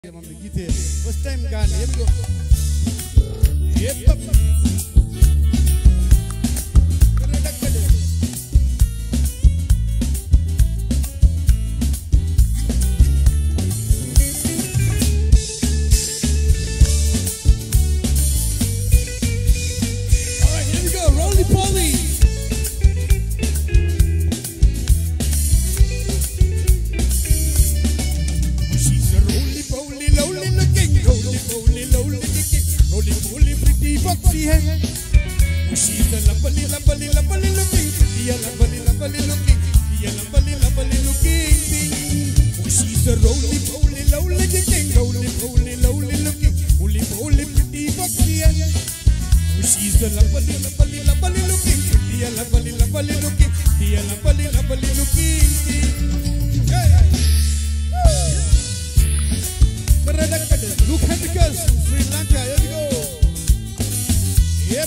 First time kan, here we go. Yep. Alright, here we go. Roly poly. She's a roly poly, lowly looking, roly poly, lowly looking, roly poly, pretty foxy head. She's a lovely, lovely, lovely looking, yeah, lovely, lovely looking, yeah, lovely, lovely looking thing. She's a roly poly, lowly looking, roly poly, lowly looking, roly poly, pretty foxy head. She's a lovely, lovely, lovely looking, yeah, lovely, lovely looking, yeah, lovely, lovely looking thing. Yeah. Look at the girls from Sri Lanka, here we go. Yep.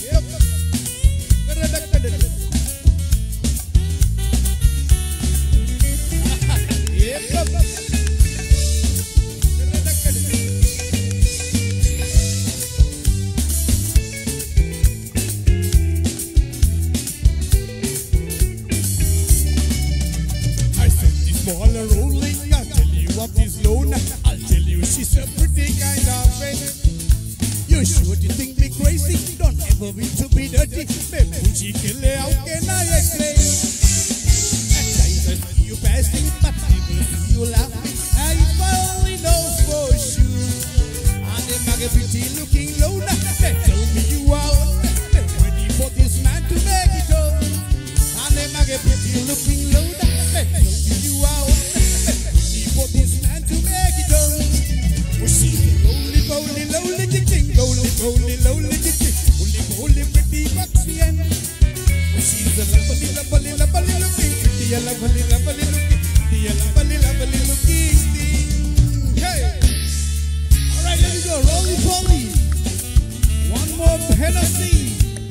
I said this ball rolling, I'll tell you what is low now. I'll tell you she's a pretty kind of friend. You sure you think me crazy? Don't ever mean to be dirty. Baby, she kill it, how can I explain? At times I see you passing, but never see you laughing. I only know for sure. And them are pretty looking low now. They tell me you are ready for this man to make it home. And them are pretty looking low now. They tell me you are ready for this man to make it home. Oh, she's a roly poly, lowly king, roly poly, lowly king, roly poly, pretty foxy and oh, she's a lovely, lovely, lovely looking, pretty, lovely, lovely looking, pretty, lovely, lovely looking thing. Hey, all right, here we go, roly poly. One more Hennessy.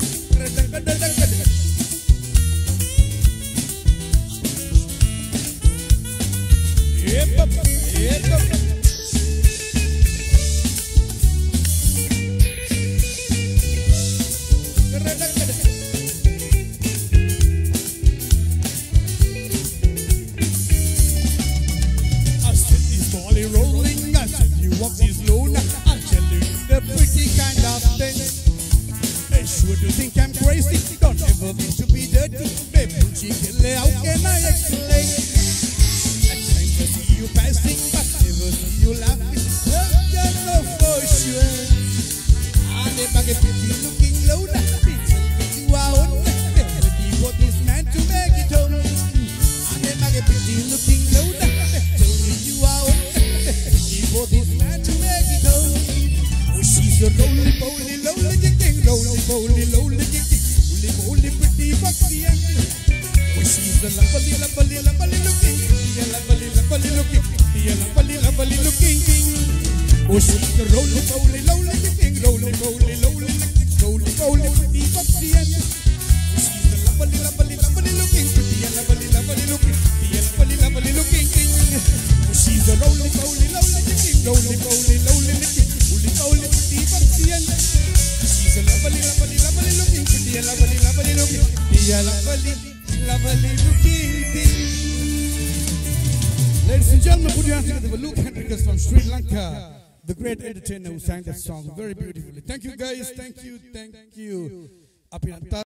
Yep. Rolling, I'll tell you what is low now. I'll tell you the pretty kind of thing. They sure do think I'm crazy. Don't ever mean to be dirty. Baby, she kill it, how can I explain? At times I see you passing, but never see you laughing. Oh, you know for sure. And if I get pretty looking low now, pretty you are on. Ready for this man to make it home. And if I get pretty looking low now, tell me you are on. For this man to make it home. Oh, she's a roly poly, lowly king, roly poly, lowly king, roly poly, pretty foxy and oh, she's a lovely, lovely, lovely looking, yeah, lovely, lovely looking, yeah, lovely, lovely looking king. Oh, she's a roly poly, lowly king, roly poly, lowly king, roly poly, pretty foxy and oh, she's a lovely, lovely, lovely looking, yeah, lovely, lovely looking, yeah, lovely, lovely looking king. Oh, she's a roly poly, lowly king, roly poly, lowly king, roly poly, pretty foxy and she's a lovely, lovely, lovely looking, pretty, lovely, lovely looking, yeah, lovely, lovely looking thing. Ladies and gentlemen, put your hands together for Luke Hendricks from Sri Lanka, the great entertainer who sang that song very beautifully. Thank you guys, thank you. Up in